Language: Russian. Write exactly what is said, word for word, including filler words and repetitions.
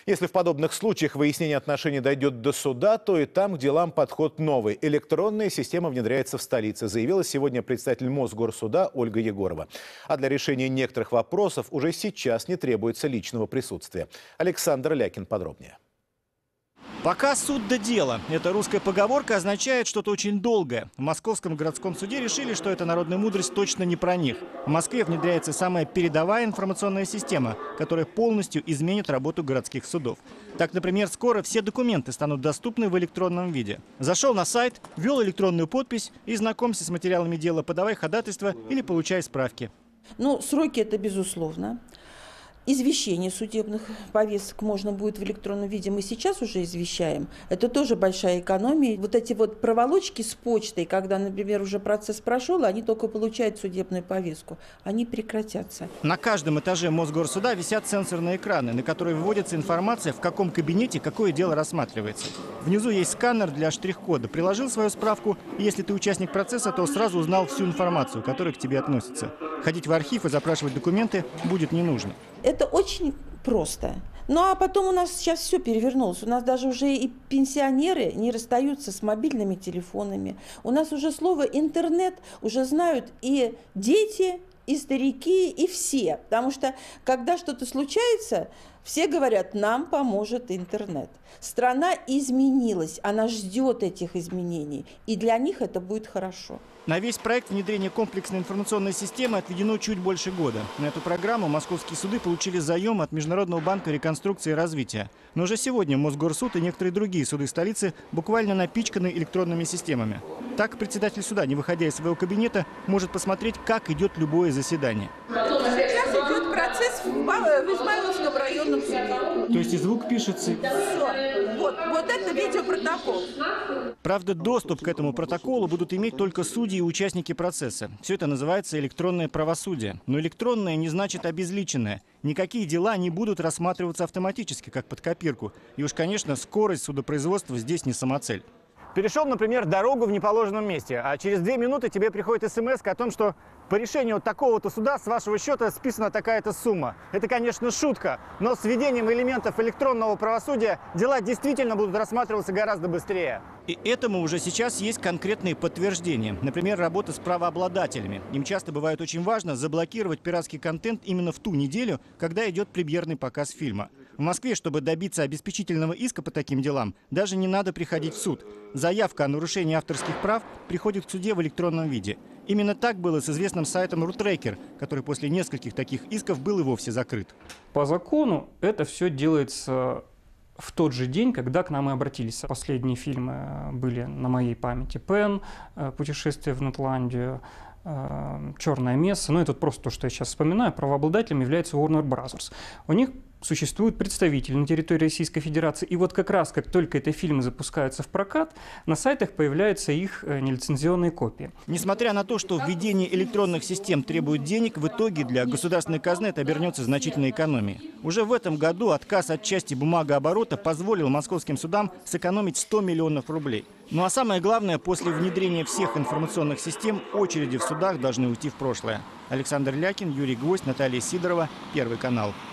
Если в подобных случаях выяснение отношений дойдет до суда, то и там к делам подход новый. Электронная система внедряется в столице, заявила сегодня представитель Мосгорсуда Ольга Егорова. А для решения некоторых вопросов уже сейчас не требуется личного присутствия. Александр Лякин подробнее. Пока суд до дела. Эта русская поговорка означает что-то очень долгое. В Московском городском суде решили, что эта народная мудрость точно не про них. В Москве внедряется самая передовая информационная система, которая полностью изменит работу городских судов. Так, например, скоро все документы станут доступны в электронном виде. Зашел на сайт, ввел электронную подпись и знакомься с материалами дела, подавай ходатайство или получай справки. Ну, сроки это безусловно. Извещение судебных повесток можно будет в электронном виде. Мы сейчас уже извещаем. Это тоже большая экономия. Вот эти вот проволочки с почтой, когда, например, уже процесс прошел, они только получают судебную повестку. Они прекратятся. На каждом этаже Мосгорсуда висят сенсорные экраны, на которые выводится информация, в каком кабинете какое дело рассматривается. Внизу есть сканер для штрих-кода. Приложил свою справку, и если ты участник процесса, то сразу узнал всю информацию, которая к тебе относится. Ходить в архив и запрашивать документы будет не нужно. Это очень просто. Ну а потом у нас сейчас все перевернулось. У нас даже уже и пенсионеры не расстаются с мобильными телефонами. У нас уже слово «интернет» уже знают и дети, и старики, и все. Потому что когда что-то случается, все говорят, нам поможет интернет. Страна изменилась, она ждет этих изменений. И для них это будет хорошо. На весь проект внедрения комплексной информационной системы отведено чуть больше года. На эту программу московские суды получили заем от Международного банка реконструкции и развития. Но уже сегодня Мосгорсуд и некоторые другие суды столицы буквально напичканы электронными системами. Так председатель суда, не выходя из своего кабинета, может посмотреть, как идет любое заседание. Сейчас идет процесс в Измайловском районном суде. То есть и звук пишется? Все. Вот, вот это видеопротокол. Правда, доступ к этому протоколу будут иметь только судьи и участники процесса. Все это называется электронное правосудие. Но электронное не значит обезличенное. Никакие дела не будут рассматриваться автоматически, как под копирку. И уж, конечно, скорость судопроизводства здесь не самоцель. Перешел, например, дорогу в неположенном месте, а через две минуты тебе приходит смс о том, что по решению вот такого-то суда с вашего счета списана такая-то сумма. Это, конечно, шутка, но с введением элементов электронного правосудия дела действительно будут рассматриваться гораздо быстрее. И этому уже сейчас есть конкретные подтверждения. Например, работа с правообладателями. Им часто бывает очень важно заблокировать пиратский контент именно в ту неделю, когда идет премьерный показ фильма. В Москве, чтобы добиться обеспечительного иска по таким делам, даже не надо приходить в суд. Заявка о нарушении авторских прав приходит к суде в электронном виде. Именно так было с известным сайтом RootRacker, который после нескольких таких исков был и вовсе закрыт. По закону это все делается в тот же день, когда к нам и обратились. Последние фильмы были на моей памяти: «Пен», «Путешествие в Нетландию», «Черная месса». Ну, это просто то, что я сейчас вспоминаю. Правообладателем является Warner Brothers. У них существует представитель на территории Российской Федерации. И вот как раз, как только эти фильмы запускаются в прокат, на сайтах появляются их нелицензионные копии. Несмотря на то, что введение электронных систем требует денег, в итоге для государственной казны это обернется значительной экономией. Уже в этом году отказ от части бумагооборота позволил московским судам сэкономить сто миллионов рублей. Ну а самое главное, после внедрения всех информационных систем очереди в судах должны уйти в прошлое. Александр Лякин, Юрий Гвоздь, Наталья Сидорова, Первый канал.